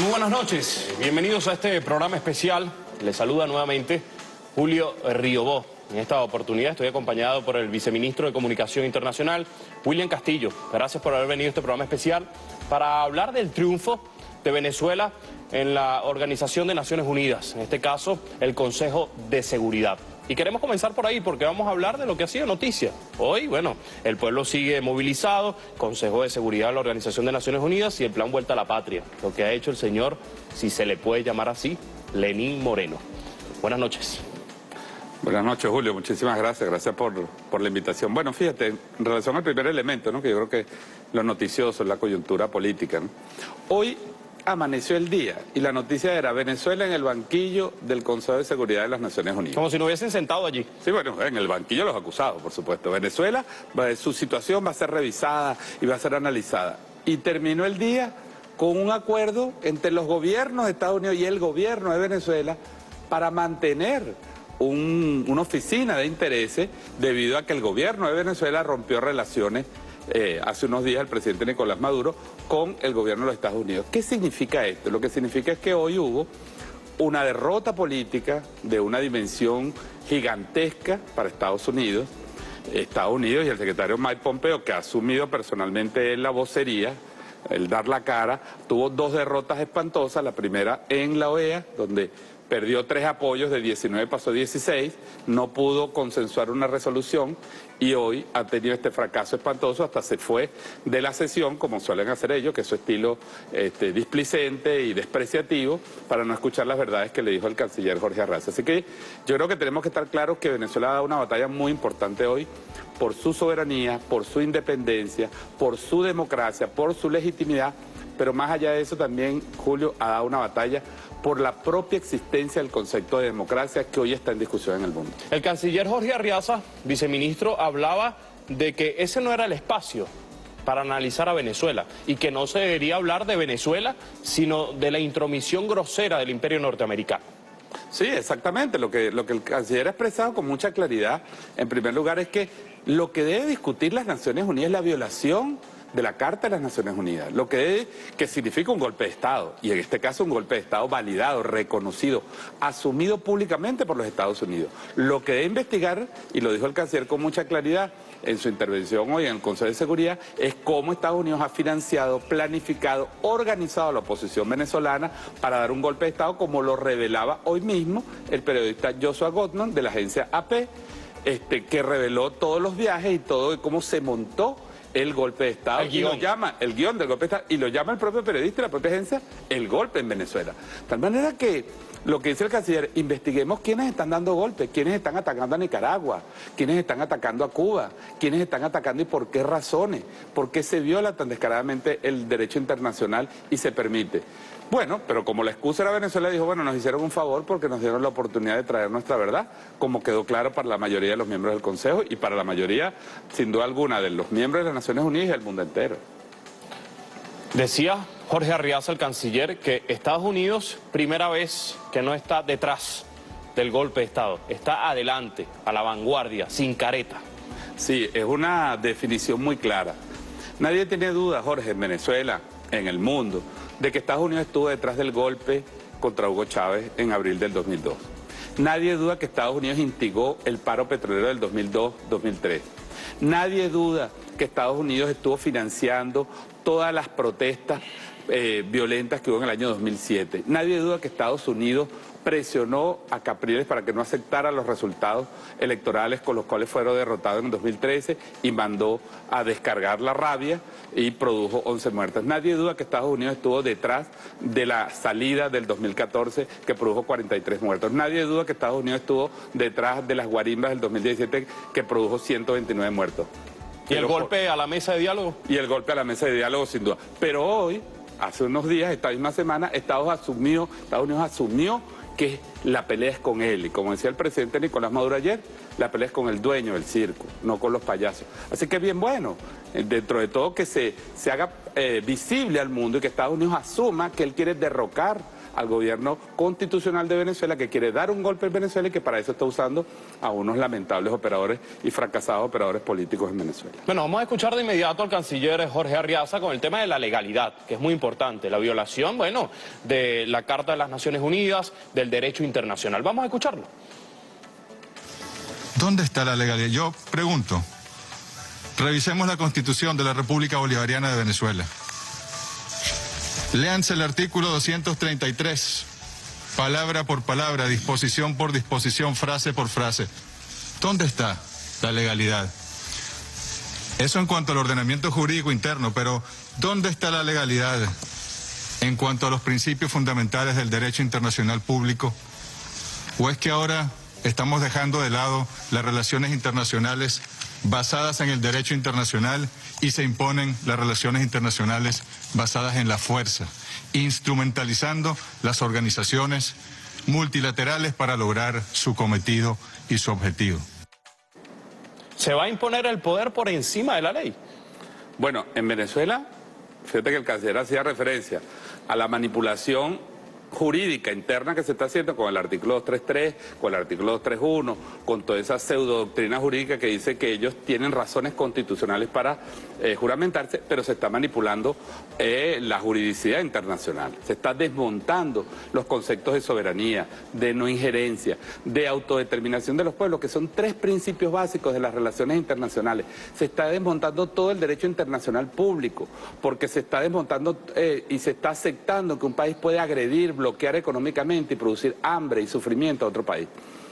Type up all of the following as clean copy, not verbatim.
Muy buenas noches, bienvenidos a este programa especial. Les saluda nuevamente Julio Riobó. En esta oportunidad estoy acompañado por el viceministro de Comunicación Internacional, William Castillo. Gracias por haber venido a este programa especial para hablar del triunfo de Venezuela en la Organización de Naciones Unidas, en este caso el Consejo de Seguridad. Y queremos comenzar por ahí porque vamos a hablar de lo que ha sido noticia. Hoy, bueno, el pueblo sigue movilizado, Consejo de Seguridad de la Organización de Naciones Unidas y el Plan Vuelta a la Patria. Lo que ha hecho el señor, si se le puede llamar así, Lenín Moreno. Buenas noches. Buenas noches, Julio. Muchísimas gracias. Gracias por la invitación. Bueno, fíjate, en relación al primer elemento, ¿no?, que yo creo que lo noticioso es la coyuntura política, ¿no? Hoy amaneció el día y la noticia era Venezuela en el banquillo del Consejo de Seguridad de las Naciones Unidas. Como si no hubiesen sentado allí. Sí, bueno, en el banquillo los acusados, por supuesto. Venezuela, su situación va a ser revisada y va a ser analizada. Y terminó el día con un acuerdo entre los gobiernos de Estados Unidos y el gobierno de Venezuela para mantener una oficina de intereses debido a que el gobierno de Venezuela rompió relaciones hace unos días, el presidente Nicolás Maduro, con el gobierno de los Estados Unidos. ¿Qué significa esto? Lo que significa es que hoy hubo una derrota política de una dimensión gigantesca para Estados Unidos. Estados Unidos y el secretario Mike Pompeo, que ha asumido personalmente la vocería, el dar la cara, tuvo dos derrotas espantosas. La primera en la OEA, donde perdió 3 apoyos, de 19 pasó a 16, no pudo consensuar una resolución y hoy ha tenido este fracaso espantoso, hasta se fue de la sesión, como suelen hacer ellos, que es su estilo displicente y despreciativo, para no escuchar las verdades que le dijo el canciller Jorge Arraza. Así que yo creo que tenemos que estar claros que Venezuela ha dado una batalla muy importante hoy por su soberanía, por su independencia, por su democracia, por su legitimidad, pero más allá de eso también, Julio, ha dado una batalla por la propia existencia del concepto de democracia que hoy está en discusión en el mundo. El canciller Jorge Arraza, viceministro, hablaba de que ese no era el espacio para analizar a Venezuela y que no se debería hablar de Venezuela, sino de la intromisión grosera del imperio norteamericano. Sí, exactamente. Lo que el canciller ha expresado con mucha claridad, en primer lugar, es que lo que debe discutir las Naciones Unidas es la violación de la Carta de las Naciones Unidas, lo que significa un golpe de Estado, y en este caso un golpe de Estado validado, reconocido, asumido públicamente por los Estados Unidos. Lo que debe investigar, y lo dijo el canciller con mucha claridad en su intervención hoy en el Consejo de Seguridad, es cómo Estados Unidos ha financiado, planificado, organizado a la oposición venezolana para dar un golpe de Estado, como lo revelaba hoy mismo el periodista Joshua Gordon de la agencia AP, que reveló todos los viajes y todo cómo se montó el golpe de Estado, el guión del golpe de Estado, y lo llama el propio periodista y la propia agencia el golpe en Venezuela. De tal manera que lo que dice el canciller, investiguemos quiénes están dando golpes, quiénes están atacando a Nicaragua, quiénes están atacando a Cuba, quiénes están atacando y por qué razones, por qué se viola tan descaradamente el derecho internacional y se permite. Bueno, pero como la excusa era Venezuela, dijo, bueno, nos hicieron un favor porque nos dieron la oportunidad de traer nuestra verdad, como quedó claro para la mayoría de los miembros del Consejo y para la mayoría, sin duda alguna, de los miembros de las Naciones Unidas y del mundo entero. Decía Jorge Arraza, el canciller, que Estados Unidos, primera vez que no está detrás del golpe de Estado, está adelante, a la vanguardia, sin careta. Sí, es una definición muy clara. Nadie tiene duda, Jorge, en Venezuela, en el mundo, de que Estados Unidos estuvo detrás del golpe contra Hugo Chávez en abril del 2002. Nadie duda que Estados Unidos instigó el paro petrolero del 2002-2003. Nadie duda que Estados Unidos estuvo financiando todas las protestas violentas que hubo en el año 2007. Nadie duda que Estados Unidos presionó a Capriles para que no aceptara los resultados electorales con los cuales fueron derrotados en 2013 y mandó a descargar la rabia y produjo 11 muertes. Nadie duda que Estados Unidos estuvo detrás de la salida del 2014 que produjo 43 muertos. Nadie duda que Estados Unidos estuvo detrás de las guarimbas del 2017 que produjo 129 muertos. ¿Y el golpe a la mesa de diálogo? Y el golpe a la mesa de diálogo, sin duda. Pero hoy, hace unos días, esta misma semana, Estados Unidos asumió que la pelea es con él. Y como decía el presidente Nicolás Maduro ayer, la pelea es con el dueño del circo, no con los payasos. Así que es bien bueno, dentro de todo, que se haga visible al mundo y que Estados Unidos asuma que él quiere derrocar al gobierno constitucional de Venezuela, que quiere dar un golpe en Venezuela y que para eso está usando a unos lamentables operadores y fracasados operadores políticos en Venezuela. Bueno, vamos a escuchar de inmediato al canciller Jorge Arriaza con el tema de la legalidad, que es muy importante, la violación, bueno, de la Carta de las Naciones Unidas, del derecho internacional. Vamos a escucharlo. ¿Dónde está la legalidad? Yo pregunto, revisemos la Constitución de la República Bolivariana de Venezuela. Léanse el artículo 233, palabra por palabra, disposición por disposición, frase por frase. ¿Dónde está la legalidad? Eso en cuanto al ordenamiento jurídico interno, pero ¿dónde está la legalidad en cuanto a los principios fundamentales del derecho internacional público? ¿O es que ahora estamos dejando de lado las relaciones internacionales basadas en el derecho internacional y se imponen las relaciones internacionales basadas en la fuerza, instrumentalizando las organizaciones multilaterales para lograr su cometido y su objetivo? ¿Se va a imponer el poder por encima de la ley? Bueno, en Venezuela, fíjate que el canciller hacía referencia a la manipulación jurídica interna que se está haciendo con el artículo 233, con el artículo 231, con toda esa pseudodoctrina jurídica que dice que ellos tienen razones constitucionales para juramentarse, pero se está manipulando la juridicidad internacional. Se está desmontando los conceptos de soberanía, de no injerencia, de autodeterminación de los pueblos, que son tres principios básicos de las relaciones internacionales. Se está desmontando todo el derecho internacional público, porque se está desmontando y se está aceptando que un país puede agredir, bloquear económicamente y producir hambre y sufrimiento a otro país.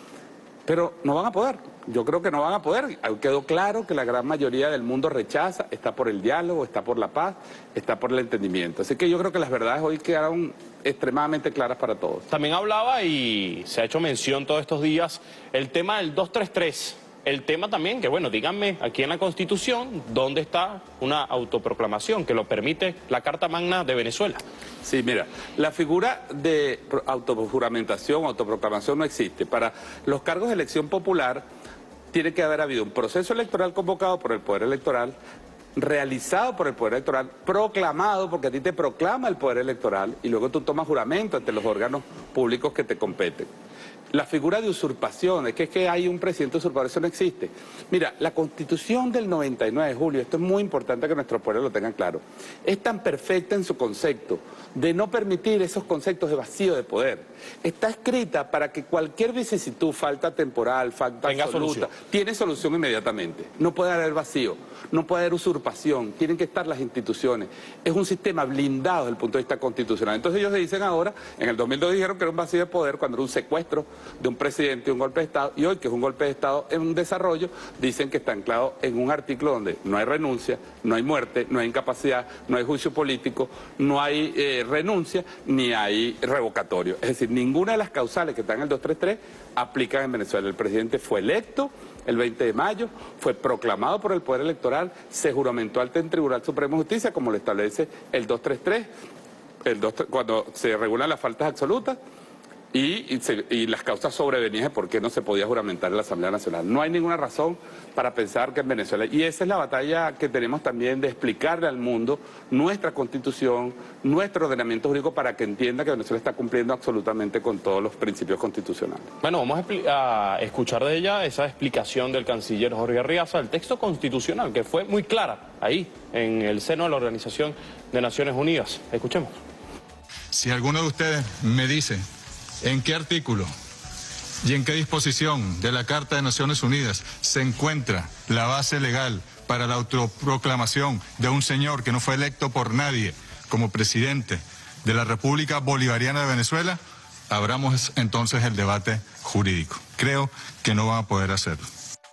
Pero no van a poder, yo creo que no van a poder. Quedó claro que la gran mayoría del mundo rechaza, está por el diálogo, está por la paz, está por el entendimiento. Así que yo creo que las verdades hoy quedaron extremadamente claras para todos. También hablaba, y se ha hecho mención todos estos días, el tema del 233. El tema también que, bueno, díganme, aquí en la Constitución, ¿dónde está una autoproclamación que lo permite la Carta Magna de Venezuela? Sí, mira, la figura de autojuramentación, autoproclamación no existe. Para los cargos de elección popular tiene que haber habido un proceso electoral convocado por el Poder Electoral, realizado por el Poder Electoral, proclamado, porque a ti te proclama el Poder Electoral, y luego tú tomas juramento ante los órganos públicos que te competen. La figura de usurpación, es que hay un presidente usurpador, eso no existe. Mira, la Constitución del 99, Julio, esto es muy importante que nuestros pueblos lo tengan claro, es tan perfecta en su concepto de no permitir esos conceptos de vacío de poder. Está escrita para que cualquier vicisitud, falta temporal, falta absoluta, tiene solución inmediatamente. No puede haber vacío, no puede haber usurpación, tienen que estar las instituciones. Es un sistema blindado desde el punto de vista constitucional. Entonces ellos se dicen ahora, en el 2002 dijeron que era un vacío de poder cuando era un secuestro de un presidente y un golpe de Estado, y hoy que es un golpe de Estado en un desarrollo, dicen que está anclado en un artículo donde no hay renuncia, no hay muerte, no hay incapacidad, no hay juicio político, no hay renuncia, ni hay revocatorio. Es decir, ninguna de las causales que están en el 233 aplican en Venezuela. El presidente fue electo el 20 de mayo, fue proclamado por el Poder Electoral, se juramentó ante el Tribunal Supremo de Justicia, como lo establece el 233, cuando se regulan las faltas absolutas, y las causas sobrevenidas de por qué no se podía juramentar en la Asamblea Nacional. No hay ninguna razón para pensar que en Venezuela, y esa es la batalla que tenemos también de explicarle al mundo nuestra Constitución, nuestro ordenamiento jurídico, para que entienda que Venezuela está cumpliendo absolutamente con todos los principios constitucionales. Bueno, vamos a escuchar de ella esa explicación del canciller Jorge Arriaza, el texto constitucional, que fue muy clara ahí, en el seno de la Organización de Naciones Unidas. Escuchemos. Si alguno de ustedes me dice ¿en qué artículo y en qué disposición de la Carta de Naciones Unidas se encuentra la base legal para la autoproclamación de un señor que no fue electo por nadie como presidente de la República Bolivariana de Venezuela? Abramos entonces el debate jurídico. Creo que no van a poder hacerlo.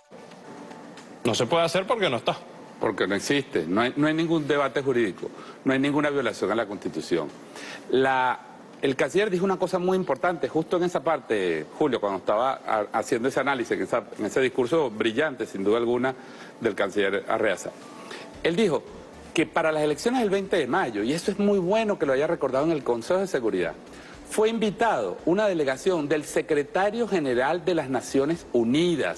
No se puede hacer porque no está. Porque no existe, no hay ningún debate jurídico, no hay ninguna violación a la Constitución. El canciller dijo una cosa muy importante, justo en esa parte, Julio, cuando estaba haciendo ese análisis, en ese discurso brillante, sin duda alguna, del canciller Arriaza. Él dijo que para las elecciones del 20 de mayo, y eso es muy bueno que lo haya recordado en el Consejo de Seguridad, fue invitado una delegación del secretario general de las Naciones Unidas,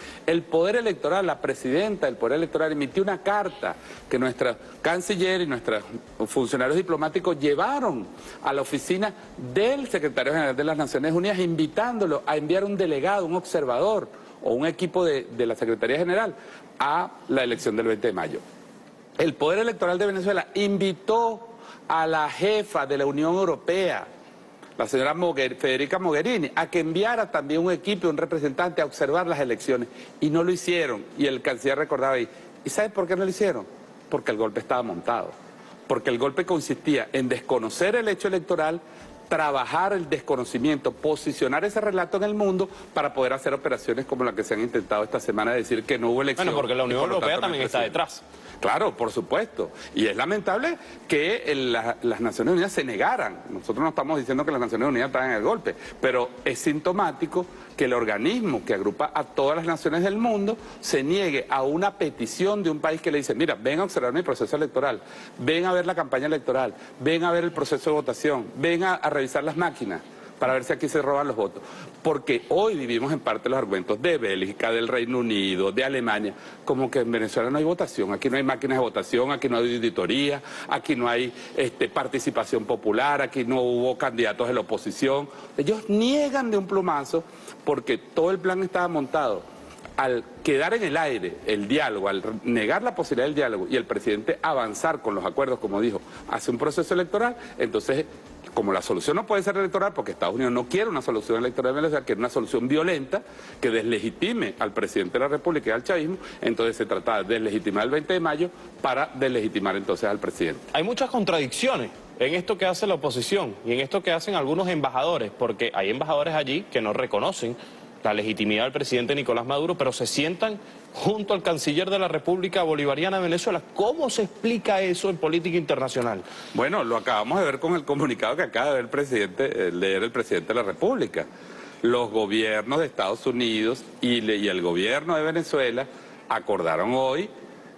El Poder Electoral, la presidenta del Poder Electoral emitió una carta que nuestra canciller y nuestros funcionarios diplomáticos llevaron a la oficina del secretario general de las Naciones Unidas, invitándolo a enviar un delegado, un observador o un equipo de la Secretaría General a la elección del 20 de mayo. El Poder Electoral de Venezuela invitó a la jefa de la Unión Europea, la señora Federica Mogherini, a que enviara también un equipo y un representante a observar las elecciones. Y no lo hicieron. Y el canciller recordaba ahí. ¿Y sabe por qué no lo hicieron? Porque el golpe estaba montado. Porque el golpe consistía en desconocer el hecho electoral, trabajar el desconocimiento, posicionar ese relato en el mundo para poder hacer operaciones como la que se han intentado esta semana, de decir que no hubo elección. Bueno, porque la Unión Europea también está detrás. Claro, por supuesto. Y es lamentable que las Naciones Unidas se negaran. Nosotros no estamos diciendo que las Naciones Unidas están en el golpe, pero es sintomático que el organismo que agrupa a todas las naciones del mundo se niegue a una petición de un país que le dice, mira, ven a observar mi proceso electoral, ven a ver la campaña electoral, ven a ver el proceso de votación, ven a revisar las máquinas para ver si aquí se roban los votos. Porque hoy vivimos en parte los argumentos de Bélgica, del Reino Unido, de Alemania, como que en Venezuela no hay votación, aquí no hay máquinas de votación, aquí no hay auditoría, aquí no hay participación popular, aquí no hubo candidatos de la oposición. Ellos niegan de un plumazo porque todo el plan estaba montado. Al quedar en el aire el diálogo, al negar la posibilidad del diálogo y el presidente avanzar con los acuerdos, como dijo, hacia un proceso electoral, entonces, como la solución no puede ser electoral, porque Estados Unidos no quiere una solución electoral en Venezuela, quiere una solución violenta que deslegitime al presidente de la República y al chavismo, entonces se trata de deslegitimar el 20 de mayo para deslegitimar entonces al presidente. Hay muchas contradicciones en esto que hace la oposición y en esto que hacen algunos embajadores, porque hay embajadores allí que no reconocen la legitimidad del presidente Nicolás Maduro, pero se sientan junto al canciller de la República Bolivariana de Venezuela. ¿Cómo se explica eso en política internacional? Bueno, lo acabamos de ver con el comunicado que acaba de ver leer el presidente de la República. Los gobiernos de Estados Unidos y el gobierno de Venezuela acordaron hoy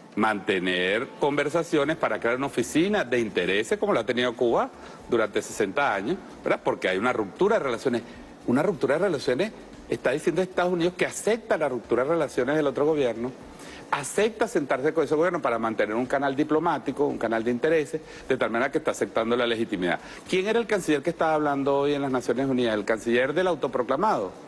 mantener conversaciones para crear una oficina de intereses como la ha tenido Cuba durante 60 años, ¿verdad? Porque hay una ruptura de relaciones. Una ruptura de relaciones está diciendo Estados Unidos que acepta la ruptura de relaciones del otro gobierno, acepta sentarse con ese gobierno para mantener un canal diplomático, un canal de intereses, de tal manera que está aceptando la legitimidad. ¿Quién era el canciller que estaba hablando hoy en las Naciones Unidas? El canciller del autoproclamado.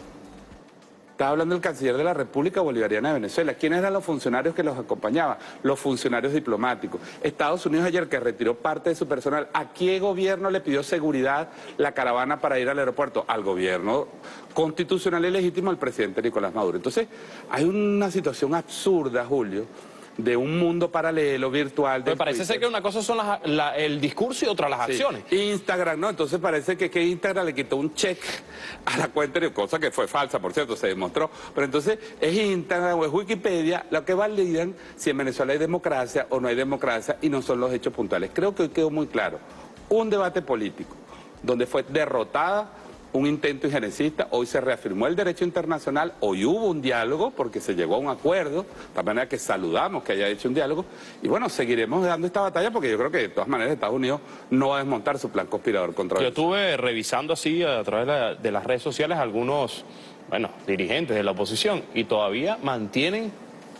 Estaba hablando el canciller de la República Bolivariana de Venezuela. ¿Quiénes eran los funcionarios que los acompañaban? Los funcionarios diplomáticos. Estados Unidos ayer, que retiró parte de su personal, ¿a qué gobierno le pidió seguridad la caravana para ir al aeropuerto? Al gobierno constitucional y legítimo, al presidente Nicolás Maduro. Entonces, hay una situación absurda, Julio, de un mundo paralelo, virtual. Me parece ser que una cosa son el discurso y otra las acciones. Instagram, ¿no? Entonces parece que Instagram le quitó un check a la cuenta, cosa que fue falsa, por cierto, se demostró. Pero entonces es Instagram o es Wikipedia lo que validan si en Venezuela hay democracia o no hay democracia y no son los hechos puntuales. Creo que hoy quedó muy claro. Un debate político donde fue derrotada un intento injerencista, hoy se reafirmó el derecho internacional, hoy hubo un diálogo porque se llegó a un acuerdo, de manera que saludamos que haya hecho un diálogo, y bueno, seguiremos dando esta batalla porque yo creo que de todas maneras Estados Unidos no va a desmontar su plan conspirador contra Venezuela. Yo estuve revisando así a través de las redes sociales algunos, dirigentes de la oposición y todavía mantienen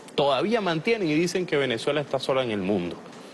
y dicen que Venezuela está sola en el mundo.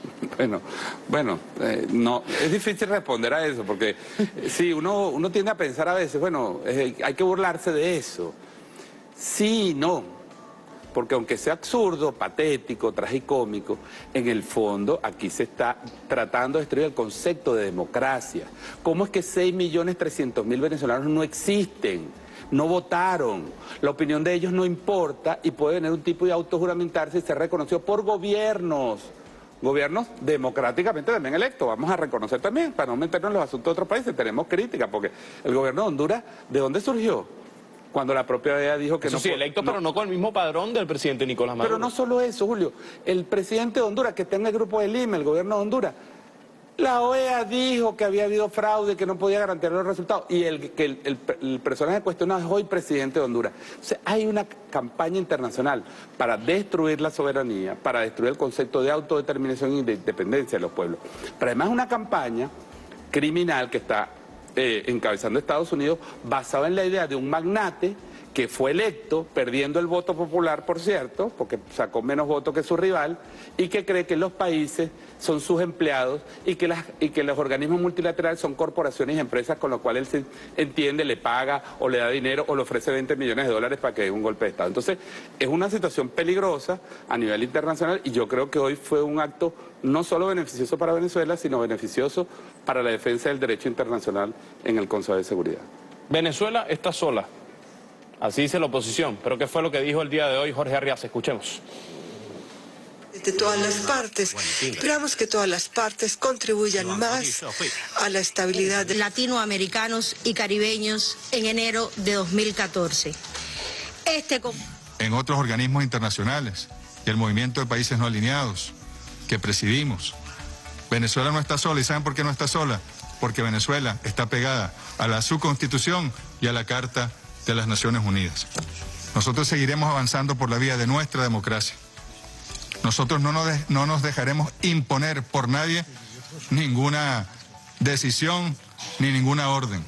Bueno, no, es difícil responder a eso, porque sí, uno tiende a pensar a veces, hay que burlarse de eso. Sí y no, porque aunque sea absurdo, patético, tragicómico, en el fondo aquí se está tratando de destruir el concepto de democracia. ¿Cómo es que 6.300.000 venezolanos no existen? No votaron, la opinión de ellos no importa y puede venir un tipo de autojuramentarse y ser reconocido por gobiernos democráticamente también electos. Vamos a reconocer también, para no meternos en los asuntos de otros países, tenemos crítica, porque el gobierno de Honduras, ¿de dónde surgió? Cuando la propia OEA dijo que eso no... Sí, electo, pero no con el mismo padrón del presidente Nicolás Maduro. Pero no solo eso, Julio, el presidente de Honduras, que está en el grupo de Lima, el gobierno de Honduras, la OEA dijo que había habido fraude, que no podía garantizar los resultados, y el personaje cuestionado es hoy presidente de Honduras. O sea, hay una campaña internacional para destruir la soberanía, para destruir el concepto de autodeterminación y de independencia de los pueblos. Pero además una campaña criminal que está encabezando Estados Unidos basada en la idea de un magnate que fue electo, perdiendo el voto popular, por cierto, porque sacó menos votos que su rival, y que cree que los países son sus empleados y que los organismos multilaterales son corporaciones y empresas con lo cual él se entiende, le paga o le da dinero o le ofrece 20 millones de dólares para que dé un golpe de Estado. Entonces, es una situación peligrosa a nivel internacional y yo creo que hoy fue un acto no solo beneficioso para Venezuela, sino beneficioso para la defensa del derecho internacional en el Consejo de Seguridad. Venezuela está sola. Así dice la oposición, pero ¿qué fue lo que dijo el día de hoy Jorge Arriaza? Escuchemos. De todas las partes, esperamos que todas las partes contribuyan más a la estabilidad de latinoamericanos y caribeños en enero de 2014. En otros organismos internacionales y el movimiento de países no alineados que presidimos. Venezuela no está sola, ¿y saben por qué no está sola? Porque Venezuela está pegada a su Constitución y a la Carta de las Naciones Unidas. Nosotros seguiremos avanzando por la vía de nuestra democracia. Nosotros no nos dejaremos imponer por nadie ninguna decisión ni ninguna orden.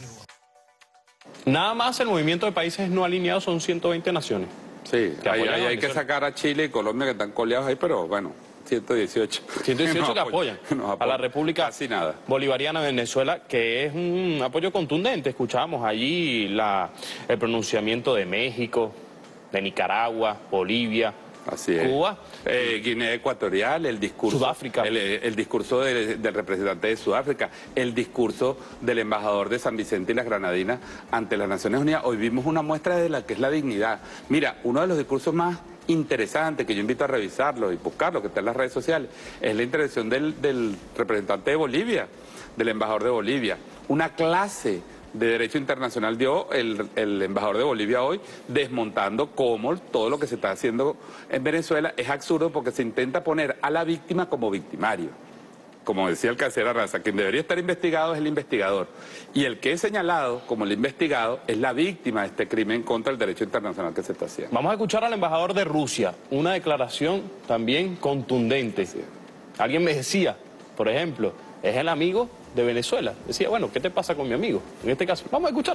Nada más el movimiento de países no alineados son 120 naciones. Sí, hay que Venezuela. sacar a Chile y Colombia que están coleados ahí, pero bueno, 118. 118 que apoyan a la República Casi nada. Bolivariana de Venezuela, que es un apoyo contundente. Escuchábamos allí el pronunciamiento de México, de Nicaragua, Bolivia, Así es. Cuba. Guinea Ecuatorial, el discurso. Sudáfrica. El discurso del representante de Sudáfrica, el discurso del embajador de San Vicente y las Granadinas ante las Naciones Unidas. Hoy vimos una muestra de la que es la dignidad. Mira, uno de los discursos más interesantes, que yo invito a revisarlo y buscarlo, que está en las redes sociales, es la intervención del representante de Bolivia, del embajador de Bolivia. Una clase de Derecho Internacional dio el embajador de Bolivia hoy, desmontando cómo todo lo que se está haciendo en Venezuela es absurdo porque se intenta poner a la víctima como victimario. Como decía el canciller Arraza, quien debería estar investigado es el investigador. Y el que es señalado como el investigado es la víctima de este crimen contra el derecho internacional que se está haciendo. Vamos a escuchar al embajador de Rusia, una declaración también contundente. Sí. Alguien me decía, por ejemplo, es el amigo de Venezuela. Decía, bueno, ¿qué te pasa con mi amigo? En este caso, vamos a escuchar.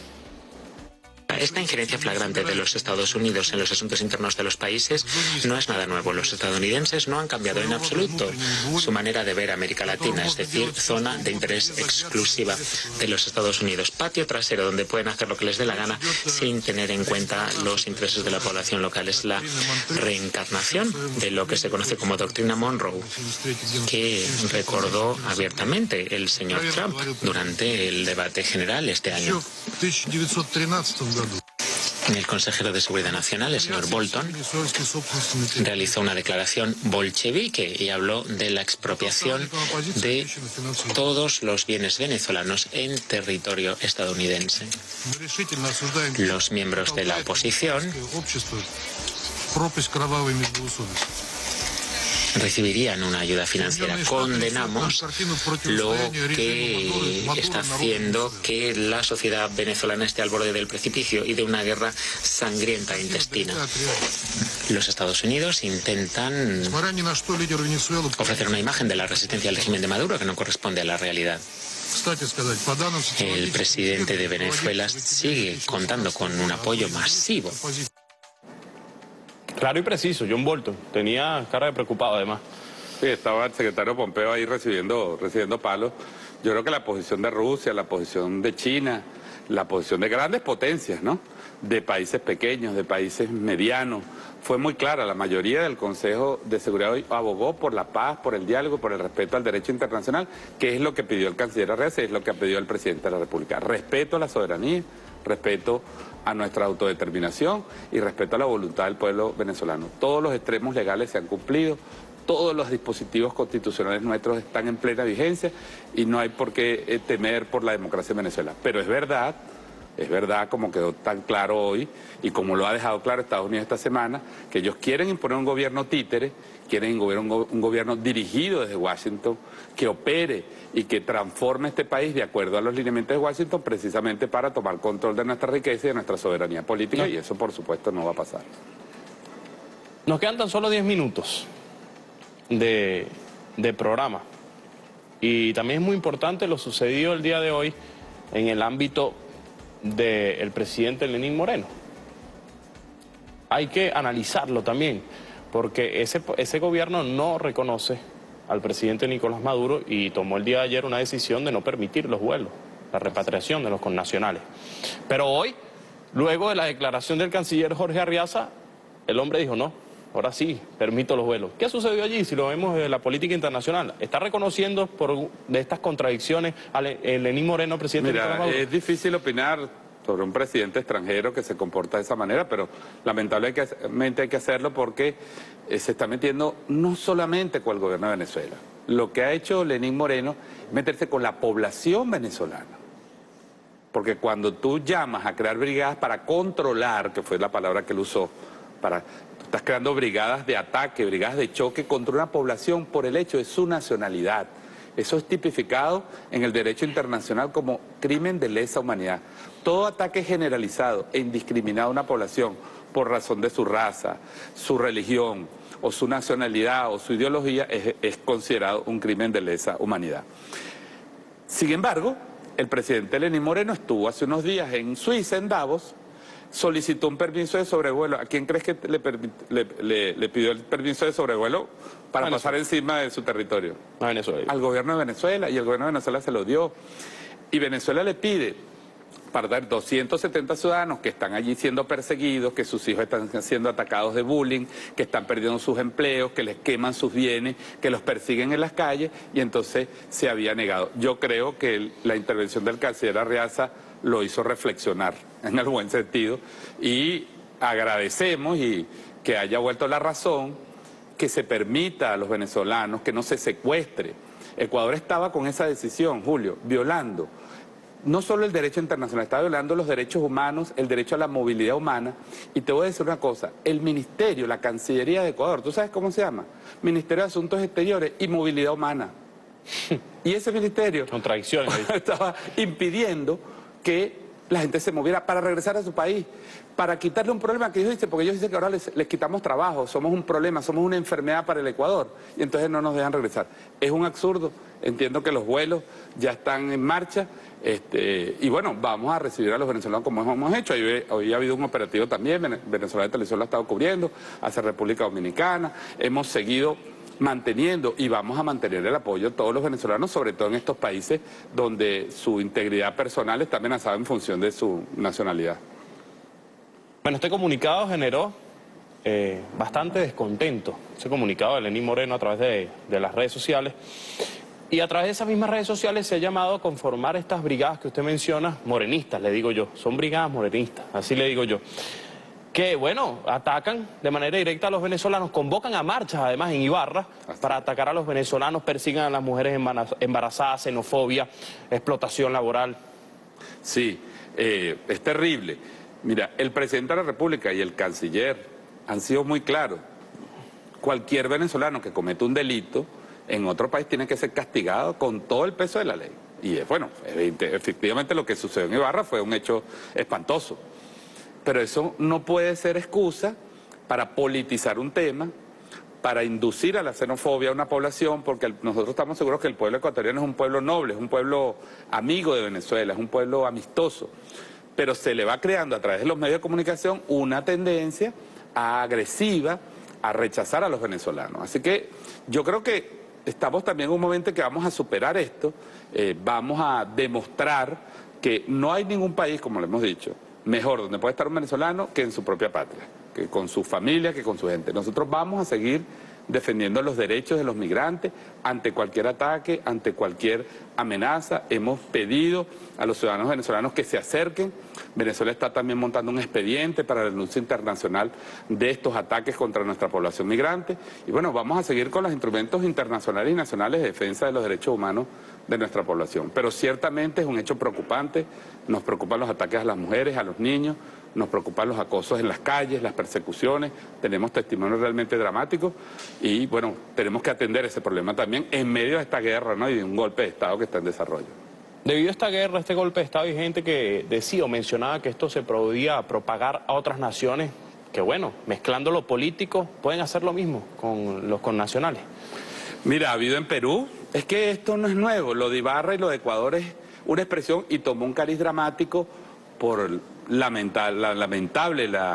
Esta injerencia flagrante de los Estados Unidos en los asuntos internos de los países no es nada nuevo. Los estadounidenses no han cambiado en absoluto su manera de ver América Latina, es decir, zona de interés exclusiva de los Estados Unidos. Patio trasero donde pueden hacer lo que les dé la gana sin tener en cuenta los intereses de la población local. Es la reencarnación de lo que se conoce como doctrina Monroe, que recordó abiertamente el señor Trump durante el debate general este año. El consejero de Seguridad Nacional, el señor Bolton, realizó una declaración bolchevique y habló de la expropiación de todos los bienes venezolanos en territorio estadounidense. Los miembros de la oposición recibirían una ayuda financiera. Condenamos lo que está haciendo que la sociedad venezolana esté al borde del precipicio y de una guerra sangrienta e intestina. Los Estados Unidos intentan ofrecer una imagen de la resistencia al régimen de Maduro que no corresponde a la realidad. El presidente de Venezuela sigue contando con un apoyo masivo. Claro y preciso, John Bolton. Tenía cara de preocupado además. Sí, estaba el secretario Pompeo ahí recibiendo palos. Yo creo que la posición de Rusia, la posición de China, la posición de grandes potencias, ¿no? De países pequeños, de países medianos, fue muy clara. La mayoría del Consejo de Seguridad hoy abogó por la paz, por el diálogo, por el respeto al derecho internacional, que es lo que pidió el canciller Arreza y es lo que pidió el presidente de la República. Respeto a la soberanía, respeto a nuestra autodeterminación y respeto a la voluntad del pueblo venezolano. Todos los extremos legales se han cumplido, todos los dispositivos constitucionales nuestros están en plena vigencia y no hay por qué temer por la democracia en Venezuela. Pero es verdad, como quedó tan claro hoy y como lo ha dejado claro Estados Unidos esta semana, que ellos quieren imponer un gobierno títere, quieren imponer un gobierno dirigido desde Washington, que opere y que transforme este país de acuerdo a los lineamientos de Washington, precisamente para tomar control de nuestra riqueza y de nuestra soberanía política, y eso por supuesto no va a pasar. Nos quedan tan solo 10 minutos de programa y también es muy importante lo sucedido el día de hoy en el ámbito del presidente Lenín Moreno. hay que analizarlo también, porque ese gobierno no reconoce al presidente Nicolás Maduro y tomó el día de ayer una decisión de no permitir los vuelos, la repatriación de los connacionales. Pero hoy, luego de la declaración del canciller Jorge Arriaza, el hombre dijo no, ahora sí, permito los vuelos. ¿Qué sucedió allí? Si lo vemos en la política internacional, ¿está reconociendo de estas contradicciones a Lenín Moreno, presidente Nicolás Maduro? Es difícil opinar sobre un presidente extranjero que se comporta de esa manera, pero lamentablemente hay que hacerlo porque se está metiendo no solamente con el gobierno de Venezuela. Lo que ha hecho Lenín Moreno es meterse con la población venezolana. Porque cuando tú llamas a crear brigadas para controlar, que fue la palabra que él usó, tú estás creando brigadas de ataque, brigadas de choque contra una población por el hecho de su nacionalidad. Eso es tipificado en el derecho internacional como crimen de lesa humanidad. Todo ataque generalizado e indiscriminado a una población por razón de su raza, su religión o su nacionalidad o su ideología es considerado un crimen de lesa humanidad. Sin embargo, el presidente Lenín Moreno estuvo hace unos días en Suiza, en Davos, solicitó un permiso de sobrevuelo. ¿A quién crees que le pidió el permiso de sobrevuelo para pasar encima de su territorio? A Venezuela. Al gobierno de Venezuela, y el gobierno de Venezuela se lo dio. Y Venezuela le pide para dar 270 ciudadanos que están allí siendo perseguidos, que sus hijos están siendo atacados de bullying, que están perdiendo sus empleos, que les queman sus bienes, que los persiguen en las calles, y entonces se había negado. Yo creo que la intervención del canciller Arriaza lo hizo reflexionar en el buen sentido, y agradecemos y que haya vuelto la razón, que se permita a los venezolanos que no se secuestre. Ecuador estaba con esa decisión, Julio, violando no solo el derecho internacional, estaba violando los derechos humanos, el derecho a la movilidad humana. Y te voy a decir una cosa, el ministerio, la Cancillería de Ecuador, ¿tú sabes cómo se llama? Ministerio de Asuntos Exteriores y Movilidad Humana. Y ese ministerio contradicciones estaba impidiendo que la gente se moviera para regresar a su país, para quitarle un problema que ellos dicen, porque ellos dicen que ahora les quitamos trabajo, somos un problema, somos una enfermedad para el Ecuador, y entonces no nos dejan regresar. Es un absurdo. Entiendo que los vuelos ya están en marcha, y bueno, vamos a recibir a los venezolanos como hemos hecho. Hoy ha habido un operativo también, Venezuela de Televisión lo ha estado cubriendo, hacia República Dominicana, hemos seguido manteniendo y vamos a mantener el apoyo de todos los venezolanos, sobre todo en estos países donde su integridad personal está amenazada en función de su nacionalidad. Bueno, este comunicado generó bastante descontento, ese comunicado de Lenín Moreno a través de las redes sociales, y a través de esas mismas redes sociales se ha llamado a conformar estas brigadas que usted menciona, morenistas, le digo yo, son brigadas morenistas, así le digo yo, que, bueno, atacan de manera directa a los venezolanos, convocan a marchas, además, en Ibarra, para atacar a los venezolanos, persigan a las mujeres embarazadas, xenofobia, explotación laboral. Sí, es terrible. Mira, el presidente de la República y el canciller han sido muy claros. Cualquier venezolano que cometa un delito en otro país tiene que ser castigado con todo el peso de la ley. Y, bueno, efectivamente lo que sucedió en Ibarra fue un hecho espantoso. Pero eso no puede ser excusa para politizar un tema, para inducir a la xenofobia a una población, porque nosotros estamos seguros que el pueblo ecuatoriano es un pueblo noble, es un pueblo amigo de Venezuela, es un pueblo amistoso. Pero se le va creando a través de los medios de comunicación una tendencia agresiva a rechazar a los venezolanos. Así que yo creo que estamos también en un momento en que vamos a superar esto, vamos a demostrar que no hay ningún país, como le hemos dicho, mejor donde puede estar un venezolano que en su propia patria, que con su familia, que con su gente. Nosotros vamos a seguir defendiendo los derechos de los migrantes ante cualquier ataque, ante cualquier amenaza. Hemos pedido a los ciudadanos venezolanos que se acerquen. Venezuela está también montando un expediente para la denuncia internacional de estos ataques contra nuestra población migrante. Y bueno, vamos a seguir con los instrumentos internacionales y nacionales de defensa de los derechos humanos de nuestra población. Pero ciertamente es un hecho preocupante, nos preocupan los ataques a las mujeres, a los niños, nos preocupan los acosos en las calles, las persecuciones, tenemos testimonios realmente dramáticos y bueno, tenemos que atender ese problema también en medio de esta guerra, ¿no? Y de un golpe de Estado que está en desarrollo. Debido a esta guerra, este golpe de Estado, hay gente que decía o mencionaba que esto se podía propagar a otras naciones, que bueno, mezclando lo político, pueden hacer lo mismo con los connacionales. Mira, ha habido en Perú, es que esto no es nuevo, lo de Ibarra y lo de Ecuador es una expresión y tomó un cariz dramático por la lamentable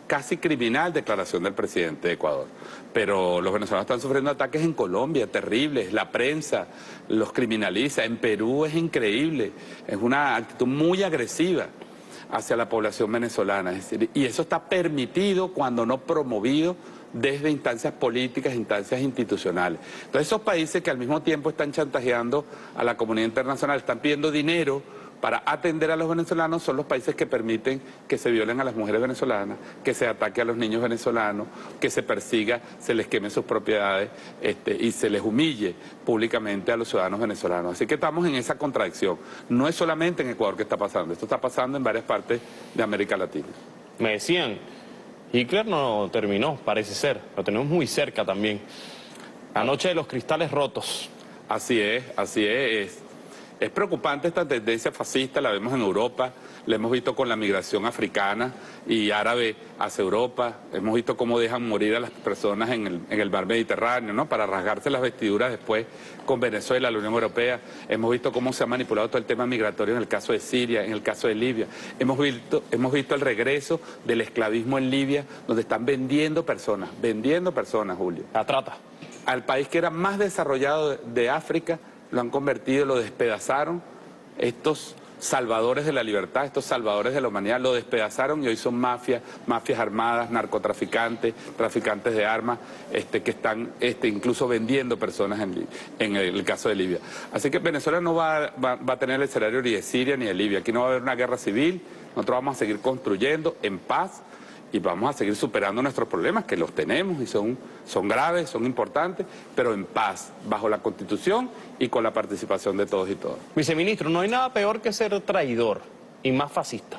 casi criminal declaración del presidente de Ecuador. Pero los venezolanos están sufriendo ataques en Colombia, terribles, la prensa los criminaliza, en Perú es increíble, es una actitud muy agresiva hacia la población venezolana, es decir, y eso está permitido cuando no promovido desde instancias políticas, instancias institucionales. Entonces esos países que al mismo tiempo están chantajeando a la comunidad internacional, están pidiendo dinero para atender a los venezolanos, son los países que permiten que se violen a las mujeres venezolanas, que se ataque a los niños venezolanos, que se persiga, se les queme sus propiedades y se les humille públicamente a los ciudadanos venezolanos. Así que estamos en esa contradicción. No es solamente en Ecuador que está pasando, esto está pasando en varias partes de América Latina. Me decían, Hitler no terminó, parece ser, lo tenemos muy cerca también. Anoche de los cristales rotos. Así es, así es. Es preocupante esta tendencia fascista, la vemos en Europa, la hemos visto con la migración africana y árabe hacia Europa, hemos visto cómo dejan morir a las personas en el mar Mediterráneo, ¿no? Para rasgarse las vestiduras después con Venezuela, la Unión Europea. Hemos visto cómo se ha manipulado todo el tema migratorio en el caso de Siria, en el caso de Libia. Hemos visto el regreso del esclavismo en Libia, donde están vendiendo personas, Julio. La trata. Al país que era más desarrollado de África, lo han convertido, lo despedazaron, estos salvadores de la libertad, estos salvadores de la humanidad, lo despedazaron y hoy son mafias armadas, narcotraficantes, traficantes de armas, que están incluso vendiendo personas en el caso de Libia. Así que Venezuela no va a tener el escenario ni de Siria ni de Libia, aquí no va a haber una guerra civil, nosotros vamos a seguir construyendo en paz, y vamos a seguir superando nuestros problemas, que los tenemos y son graves, son importantes, pero en paz, bajo la Constitución y con la participación de todos y todas. Viceministro, no hay nada peor que ser traidor y más fascista.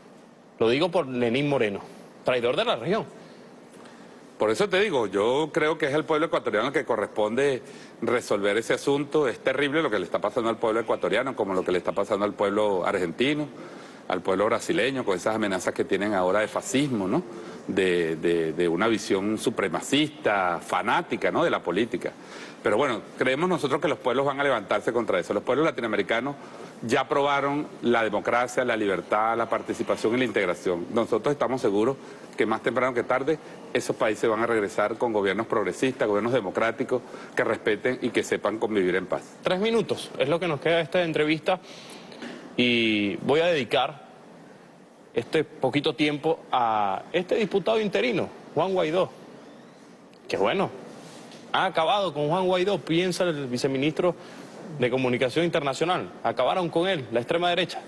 Lo digo por Lenín Moreno, traidor de la región. Por eso te digo, yo creo que es el pueblo ecuatoriano que corresponde resolver ese asunto. Es terrible lo que le está pasando al pueblo ecuatoriano, como lo que le está pasando al pueblo argentino, al pueblo brasileño, con esas amenazas que tienen ahora de fascismo, ¿no? De una visión supremacista, fanática, ¿no? De la política. Pero bueno, creemos nosotros que los pueblos van a levantarse contra eso. Los pueblos latinoamericanos ya aprobaron la democracia, la libertad, la participación y la integración. Nosotros estamos seguros que más temprano que tarde esos países van a regresar con gobiernos progresistas, gobiernos democráticos, que respeten y que sepan convivir en paz. 3 minutos es lo que nos queda de esta entrevista. Y voy a dedicar este poquito tiempo a este diputado interino, Juan Guaidó, que bueno, ha acabado con Juan Guaidó, piensa el viceministro de Comunicación Internacional, acabaron con él, la extrema derecha.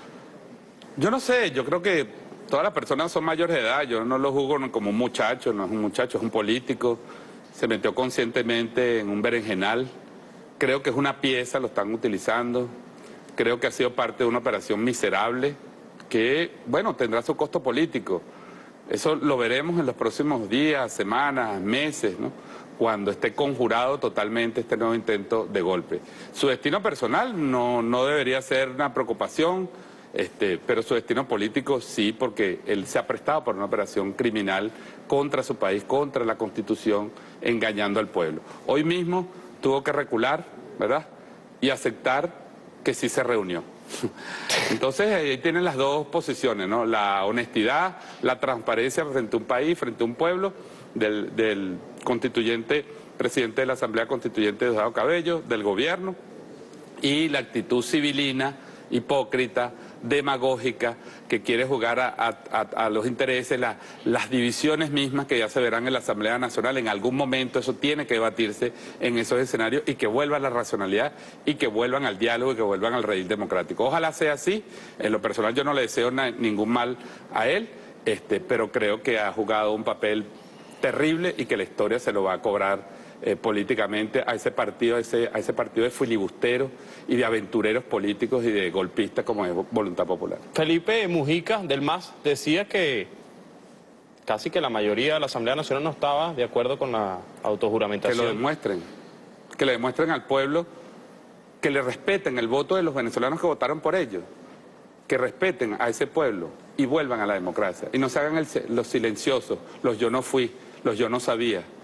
Yo no sé, yo creo que todas las personas son mayores de edad, yo no lo juzgo como un muchacho, no es un muchacho, es un político, se metió conscientemente en un berenjenal, creo que es una pieza, lo están utilizando. Creo que ha sido parte de una operación miserable que, bueno, tendrá su costo político. Eso lo veremos en los próximos días, semanas, meses, ¿no? Cuando esté conjurado totalmente este nuevo intento de golpe. Su destino personal no debería ser una preocupación, pero su destino político sí, porque él se ha prestado por una operación criminal contra su país, contra la Constitución, engañando al pueblo. Hoy mismo tuvo que recular, ¿verdad? Y aceptar que sí se reunió. Entonces ahí tienen las dos posiciones, ¿no? La honestidad, la transparencia frente a un país, frente a un pueblo, del constituyente, presidente de la Asamblea Constituyente Diosdado Cabello, del gobierno, y la actitud civilina, hipócrita, demagógica, que quiere jugar a los intereses, las divisiones mismas que ya se verán en la Asamblea Nacional. En algún momento eso tiene que debatirse en esos escenarios y que vuelva a la racionalidad y que vuelvan al diálogo y que vuelvan al redil democrático. Ojalá sea así. En lo personal yo no le deseo ningún mal a él, pero creo que ha jugado un papel terrible y que la historia se lo va a cobrar políticamente a ese partido de filibusteros y de aventureros políticos y de golpistas como es Voluntad Popular. Felipe Mujica, del MAS, decía que casi que la mayoría de la Asamblea Nacional no estaba de acuerdo con la autojuramentación. Que le demuestren al pueblo que le respeten el voto de los venezolanos que votaron por ellos, que respeten a ese pueblo y vuelvan a la democracia y no se hagan los silenciosos, los yo no fui, los yo no sabía.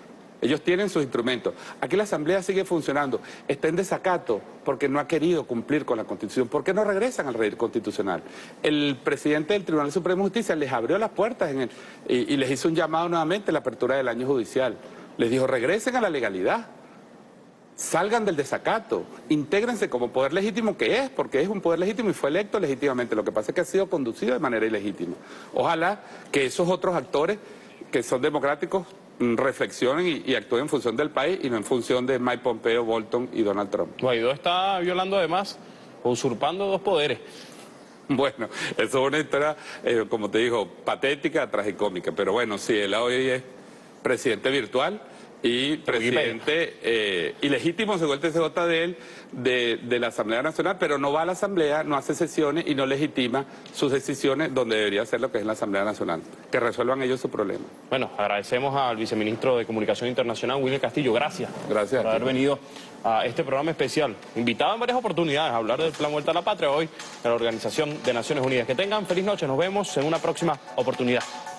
Ellos tienen sus instrumentos. Aquí la Asamblea sigue funcionando. Está en desacato porque no ha querido cumplir con la Constitución. ¿Por qué no regresan al régimen constitucional? El presidente del Tribunal Supremo de Justicia les abrió las puertas y les hizo un llamado nuevamente a la apertura del año judicial. Les dijo, regresen a la legalidad. Salgan del desacato, intégrense como poder legítimo que es, porque es un poder legítimo y fue electo legítimamente. Lo que pasa es que ha sido conducido de manera ilegítima. Ojalá que esos otros actores que son democráticos reflexionen y actúen en función del país y no en función de Mike Pompeo, Bolton y Donald Trump. Guaidó está violando además, usurpando dos poderes. Bueno, eso es una historia, como te digo, patética, tragicómica. Pero bueno, sí, él hoy es presidente virtual y presidente ilegítimo, según el TCJ de él, de la Asamblea Nacional, pero no va a la Asamblea, no hace sesiones y no legitima sus decisiones donde debería ser lo que es la Asamblea Nacional. Que resuelvan ellos su problema. Bueno, agradecemos al viceministro de Comunicación Internacional, William Castillo. Gracias. Gracias por haber venido a este programa especial. Invitado en varias oportunidades a hablar del Plan Vuelta a la Patria, hoy en la Organización de Naciones Unidas. Que tengan feliz noche. Nos vemos en una próxima oportunidad.